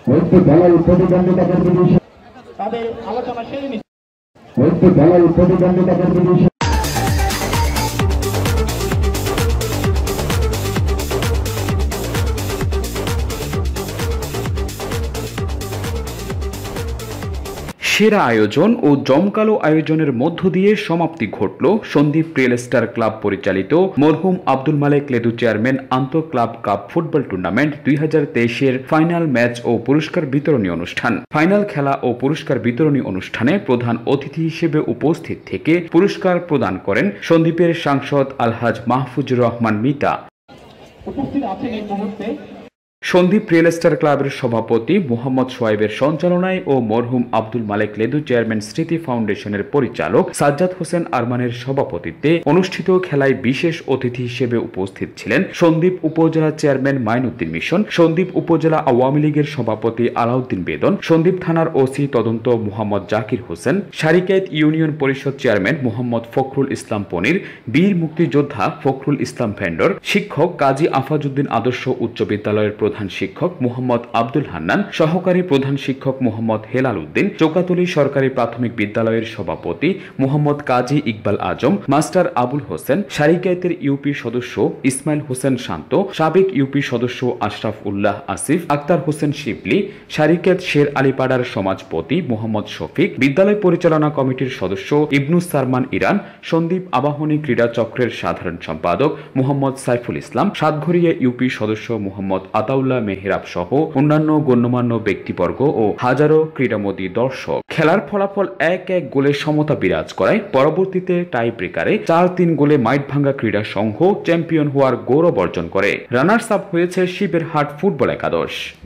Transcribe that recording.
তাদের আলোচনা সেরে নিচ্ছে। সেরা আয়োজন ও জমকালো আয়োজনের মধ্য দিয়ে সমাপ্তি ঘটল সন্দ্বীপ রিয়েল স্টার ক্লাব পরিচালিত মরহুম আব্দুল মালেক লেদু চেয়ারম্যান আন্তঃ ক্লাব কাপ ফুটবল টুর্নামেন্ট 2023-এর ফাইনাল ম্যাচ ও পুরস্কার বিতরণী অনুষ্ঠান। ফাইনাল খেলা ও পুরস্কার বিতরণী অনুষ্ঠানে প্রধান অতিথি হিসেবে উপস্থিত থেকে পুরস্কার প্রদান করেন সন্দ্বীপের সাংসদ আলহাজ মাহফুজুর রহমান মিতা। উপস্থিত আছেন এই মুহূর্তে সন্দ্বীপ রিয়েল স্টার ক্লাবের সভাপতি মোহাম্মদ সোয়াইবের সঞ্চালনায় ও মরহুম আব্দুল মালেক লেদু চেয়ারম্যান স্মৃতি ফাউন্ডেশনের পরিচালক সাজ্জাদ হোসেন আরমানের সভাপতিত্বে অনুষ্ঠিত খেলায় বিশেষ অতিথি হিসেবে উপস্থিত ছিলেন সন্দ্বীপ উপজেলা চেয়ারম্যান মাইনুদ্দিন মিশন, সন্দ্বীপ উপজেলা আওয়ামী লীগের সভাপতি আলাউদ্দিন বেদন, সন্দ্বীপ থানার ওসি তদন্ত মোহাম্মদ জাকির হোসেন, সারিকায়েত ইউনিয়ন পরিষদ চেয়ারম্যান মোহাম্মদ ফখরুল ইসলাম পনির, বীর মুক্তিযোদ্ধা ফখরুল ইসলাম ভেন্ডর, শিক্ষক কাজী আফাজউদ্দিন আদর্শ উচ্চ বিদ্যালয়ের প্রধান শিক্ষক মোহাম্মদ আব্দুল হান্নান, সহকারী প্রধান শিক্ষক মোহাম্মদ হেলাল উদ্দিন, চৌকাতলী সরকারি প্রাথমিক বিদ্যালয়ের সভাপতি মোহাম্মদ কাজী ইকবাল আজম, মাস্টার আবুল হোসেন, সারিকায়েতের ইউপি সদস্য ইসমাইল হোসেন শান্ত, সাবেক ইউপি সদস্য আশরাফ উল্লাহ আসিফ, আক্তার হোসেন শিবলি, সারিকায়েত শের আলীপাড়ার সমাজপতি মোহাম্মদ শফিক, বিদ্যালয় পরিচালনা কমিটির সদস্য ইবনুস সারমান ইরান, সন্দ্বীপ আবাহনী ক্রীড়া চক্রের সাধারণ সম্পাদক মোহাম্মদ সাইফুল ইসলাম, সাতঘরিয়া ইউপি সদস্য মোহাম্মদ আতাউল্লাহ মেহরাব সহ অন্যান্য গণ্যমান্য ব্যক্তিবর্গ ও হাজারো ক্রীড়ামোদী দর্শক। খেলার ফলাফল 1-1 গোলে সমতা বিরাজ করায় পরবর্তীতে টাই ব্রেকারে 4-3 গোলে মাইটভাঙ্গা ক্রীড়া সংঘ চ্যাম্পিয়ন হওয়ার গৌরব অর্জন করে। রানার্স আপ হয়েছে শিবেরহাট ফুটবল একাদশ।